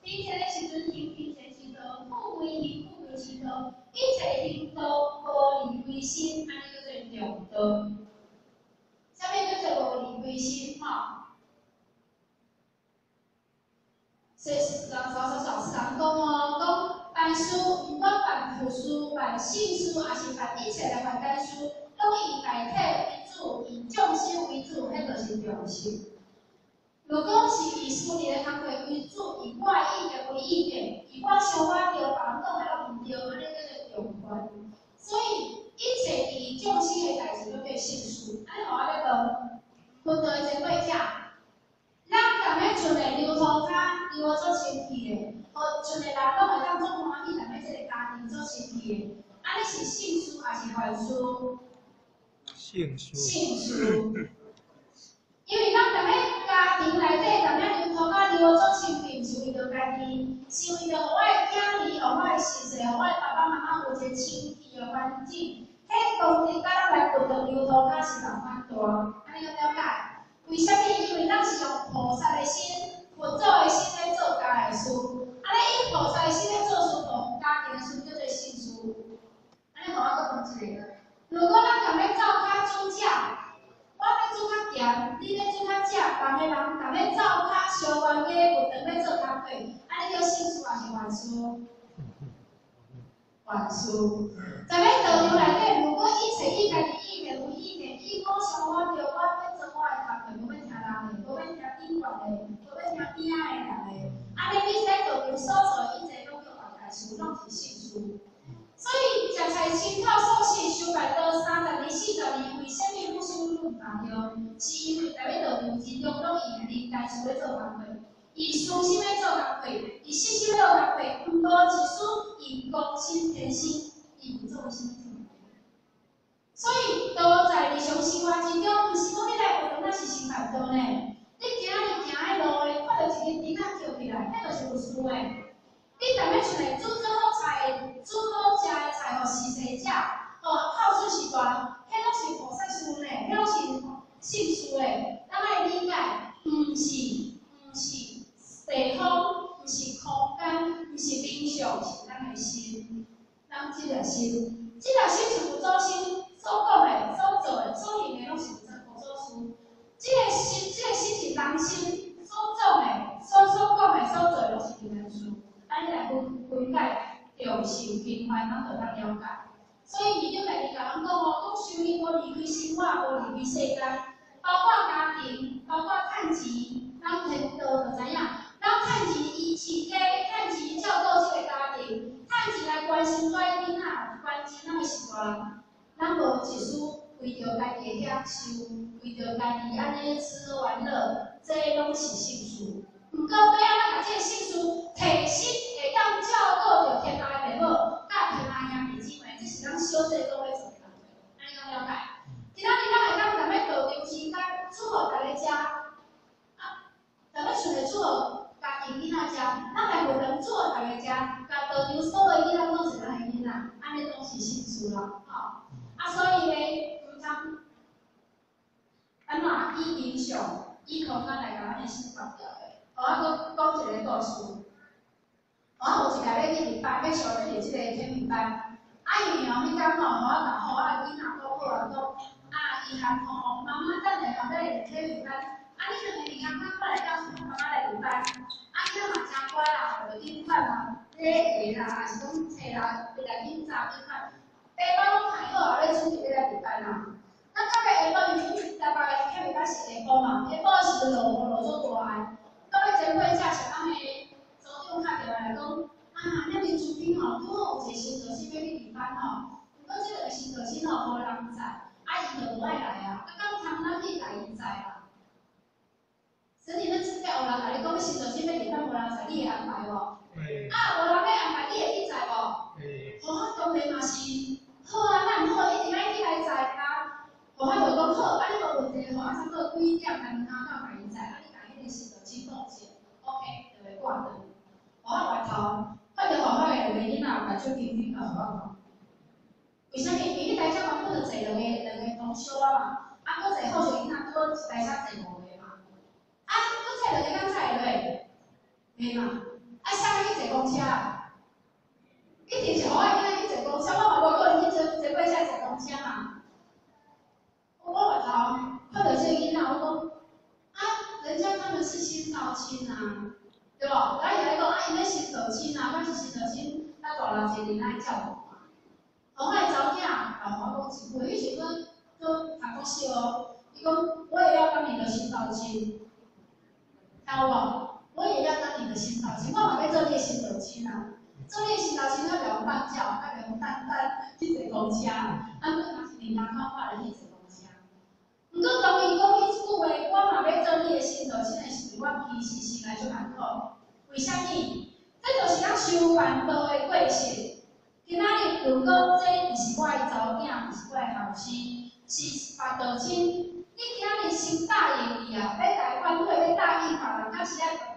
平常的时阵行平常之道，富为行富为之道，一切行道无离归心，安尼叫做中道。啥物叫做无离归心？所以老师讲讲办事，毋管办佛事、办信事，还是办一切的凡间事，拢以大体为主，以众生为主，迄就是重视。如果是以私人的工作为主，以我意见为意见，以我想法对，别人讲的拢毋对，安尼叫做中观。所以一切以众生的代志都叫信事。安尼互我咧讲，佛道的前辈者，咱逐个剩的流通卡，对我做清气的，互剩的人拢会当做欢喜，逐个即个家庭做清气的，安尼是信事还是凡事？ 信事。 信事。因为咱逐个家庭内底，逐个流通卡对我做清气，毋是为着家己，是为着互我的囝儿、互我的媳妇、互我的爸爸妈妈有一个清气的环境。迄当时甲咱来运动流通卡是共款大，安尼要了解？为虾米？因为咱是用菩萨的心、佛祖的心来做家的事，安尼以菩萨的心来做事，同家庭的事叫做信事。安尼互我搁讲一个，如果咱逐个走较煮食，我要煮较咸，你要煮较食，逐个人逐个走较相关个运动要做较对，安尼叫信事还是凡事？凡事。在咱道场内底，如果一切以家己意见为意见，以我想法对，我要做我的工作，无要听人的，无要听顶管的，无要听边仔的人的，安尼你在道场所做一切拢叫外界事，拢是信事。所以食菜亲靠素食修拜道30年、40年，为虾米不修论大着？是因为在要道场之中，拢以人代事要做工作。以私心要做工作，以细心要做工作，毋多之事，以公心天心，以不众心做。所以，道在日常生活之中，毋是讲你来学堂那是成办道呢。你行迄路的，看到一支灯仔翘起来，迄就是有事的。你逐个出来煮好菜、煮好食的菜，互侍世者，好处是大，迄拢是菩萨事呢，迄拢是信事呢。咱爱理解，毋是地方，毋是空间，毋是名相，是咱的心。咱即个心，即个心是佛祖心所讲的、所做的、所行的，拢是佛祖事。即个心是人心所做的、所讲的、所做的，拢是平安事。咱来分解着受平凡，咱就当了解。所以二中内底甲咱讲讲修行无离开生活，无离开世间，包括家庭，包括趁钱，咱听到就知影。咱趁钱以饲家，趁钱照顾即个家庭，趁钱来关心咱的囡仔，关心咱的是大人。咱无一事为着家己的享受，为着家己安尼吃喝玩乐，这拢是信事。毋过要安怎甲即个信事提升，会当照顾着天下的父母，甲天下兄弟姊妹，这是咱小细都要做的工作。安尼讲了解？今仔日咱会当逐个道场时间煮互大家食，逐个厝内煮互家己囡仔食，咱来学堂煮互大家食，甲道场所有囡仔拢是咱的囡仔，安尼拢是信事啦，所以咧，毋通安怎以名相、以空间来甲咱的心放掉的。互我讲一个故事。我有一个要去日班，要小日即个体育班。因为迄天互我的囡仔讲好啊，讲伊喊妈妈等下后尾来体育班。你2个2工过来告诉妈妈来日班。囡仔嘛真乖啦，就顶款啦，礼下啦，还是讲册啦，袂来紧查顶款。爸妈拢排好啊，咧准备要来日班啦。咱到尾下晡，因为台北的体育班是下晡嘛，下晡时阵落雨落做大个。到尾前辈才是咱的组长敲电话来讲，咱林主编吼，拄好有一个新导师要去日班吼，毋过即个新导师吼无人在，伊就无爱来啊，讲通咱去家己在啦。所以咱即摆有人甲你讲，新导师要日班无人在，你会安排无？无人要安排，你会去在无？我当然嘛是好啊，咱好一定爱去来在啊。我就讲好，你无问题，差不多几点来门口到家己在，你甲迄个新导师讲者 ，OK 就会挂断。我外头看到好好的两个囡仔，把手紧紧甲我。为虾米？因为台车嘛，本就坐两个同小啊嘛，搁坐好小囡仔，搁台车坐5个嘛。搁坐2个敢载会落？袂嘛？ 啊，啥物去坐公车？一定是互我囡仔去坐公车，我嘛无可能去坐过车坐公车嘛。我回头看到这个囡仔，我讲啊，人家他们是先到亲啊，对不？然后伊来讲啊，因咧先到亲啊，我是先到亲，咱大人一年来照顾嘛。后来查某囝老我讲一句，迄时阵读国小哦，伊讲我也要当你的先到亲，听有无？我也要当你的先到亲，我嘛要做你的先到亲啊。做你的先到亲，我袂用放鸟，我袂用等去坐公车，啊，我嘛是另外看法来去坐公车。毋过当伊讲迄句话，我嘛要做你的先到亲的时候，我其实心内就难过。为虾米？这就是咱修烦恼的过程。今仔日如果这毋是我的查某囝，毋是我的后生，是烦恼亲，你今仔日先答应伊啊，要来反悔，要答应别人，敢是爱？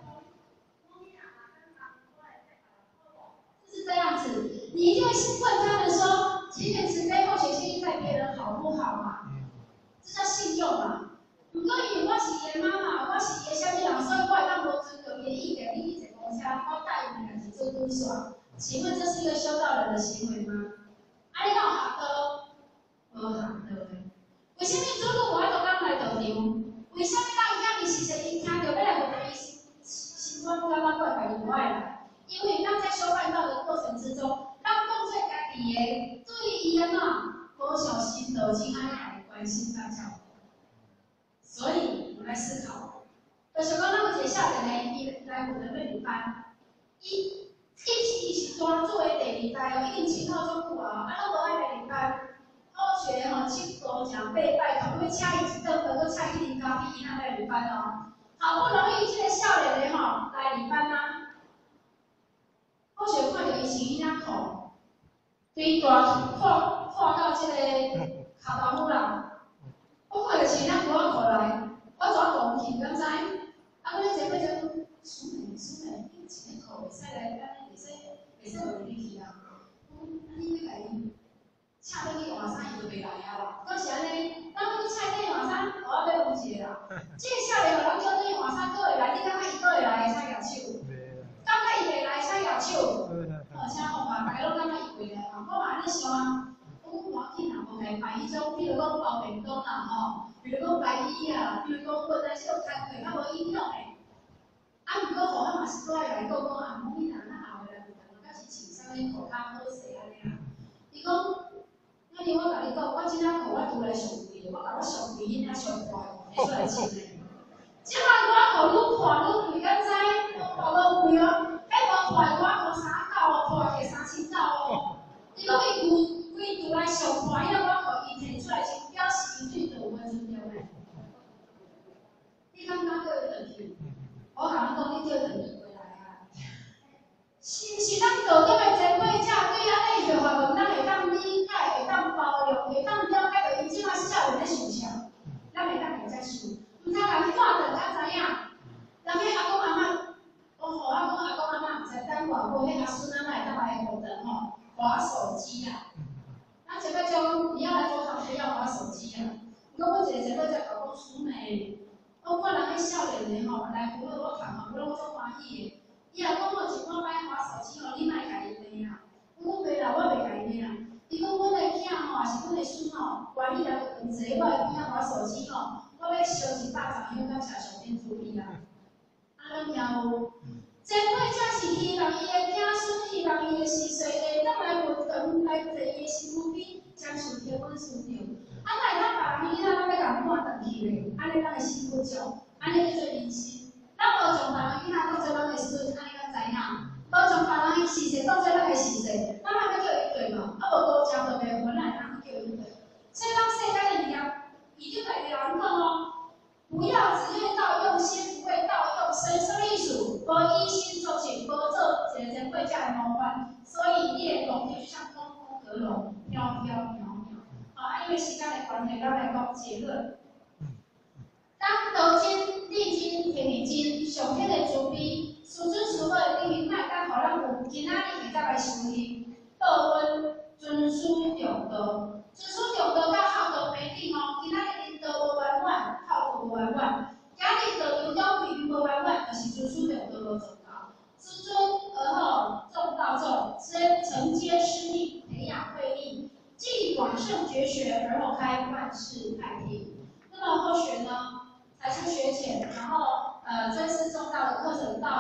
是这样子，你一定会问他们说：勤俭慈悲、厚学谦抑待别人好不好嘛？这叫信用嘛。如果因为我是伊的妈妈，我是伊的啥物人，所以我会当无尊重伊的意见，你去坐公车，我答应你是做规耍。请问这是一个修道人的行为吗？啊，你敢有学道？无学道的。为什么主妇无爱都敢来道场？为什么当遐日时势伊听到要来问伊心中感觉怪怪，伊无爱来？因为当在修办道的过程之中，当放做家己的对伊安怎无小心得亲安来关心大家。所以我来思考，就是讲咱有一个少年呢，伊来我们的旅班，伊是单做的第二代哦，已经请好足久啊，啊，拢无爱来旅班，好学吼，七国讲背拜托，要请伊一顿饭，搁请伊啉咖啡，伊哪来旅班哦？好不容易这个少年的吼来旅班啊。我想看到伊穿迄领裤，对大破到即个下巴母啦。我看到穿领裤仔裤来，我怎讲去？敢知？啊，我咧坐火车，苏美，你穿领裤袂使来，安尼袂使互你去啊。你要来请你去换衫，伊就袂来啊啦。我是安尼，咱要去请你换衫，我要问一下啦。即个少年互人叫你换衫，佫会来？你感觉伊佫会来？请举手。感觉伊袂来，请举手。请好嘛，大家拢感觉伊袂来嘛。我嘛安尼想啊，我讲无要紧啦，无该办迄种，比如讲包便当啦吼，比如讲白衣啊，比如讲本来即个摊位较无影响诶。啊，毋过互我嘛是过来讲啊，某囡仔咱后来有可能敢是穿啥物裤较好势安尼啦。伊讲，那你我甲你讲，我即领裤我拄来上贵，我甲我上贵迄领上大个出来穿诶。即摆我裤愈破愈贵，敢知？我破到贵哦，迄无破我破3角哦，破下3、4角哦。伊讲伊规厝内上破，迄个我裤伊摕出来穿，表示伊对我有尊重诶。你感觉佫会转去？我甲你讲，你叫转去回来啊！是咱道德的前辈者，对安尼伊就话问，咱会当理解，会当包容，会当了解到伊即摆少年咧想啥，咱会当会接受。毋通甲你看着才知影。人迄阿公阿嬷，我互我讲阿公阿嬷毋知等偌久，迄阿孙仔会当来学堂吼，滑手机啊。咱前辈叫你要来做同学要滑手机啊。毋过我一个前辈才甲我讲孙妹。我看人迄少年的吼，来扶我看吼，我拢足欢喜的。伊若讲我一半摆滑手机吼，你莫甲伊骂啦。我讲袂啦，我袂甲伊骂啦。伊讲阮的囝吼，也是阮的孙吼，管理来问题，我的囝滑手机吼，我要烧1巴掌，香港社上天注意啦。啊，恁听有？前辈才是希望伊的囝孙，希望伊的时岁会当来学堂来坐伊的身躯边，接受天阮尊重。啊，来咱别人囡仔，咱要甲赶转去咧，安尼咱会心不足，安尼叫做人心。咱无从别人囡仔当做咱的孙，安尼敢知影？无从别人时势当做咱的时势，咱嘛要叫伊对嘛？啊，无高正就袂分来咱叫伊对。所以咱世间的物件，一定会有人讲哦，不要只会盗用心，不会盗用身，什么意思？无依心做事，无做一个前辈才会模范。所以你的龙就像空空阁龙，飘飘渺渺。啊，因为时间的关系，咱来讲结论。当道经、历经、天理经，上天的慈悲，师尊师母的顶面，卖当互咱有今仔日会当来修行，报恩尊师重道，尊师重道甲孝道袂顶哦。今仔日因道无圆满，孝道无圆满，今日道有交贵无圆满，就是尊师重道无做到。师尊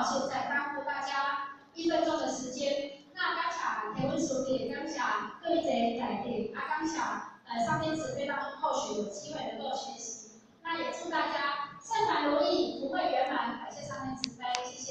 现在耽误大家1分钟的时间。那感谢提问书也感谢各位来宾，感谢上天慈悲让后续有机会能够学习。那也祝大家圣坛如意，福慧圆满，感谢上天慈悲，谢谢。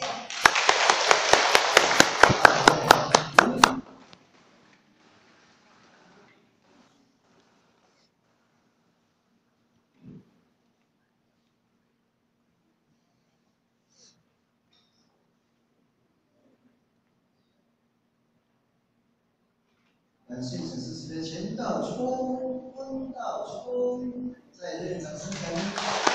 感谢陈师慈的前道冲、温道冲，在这里掌声鼓励。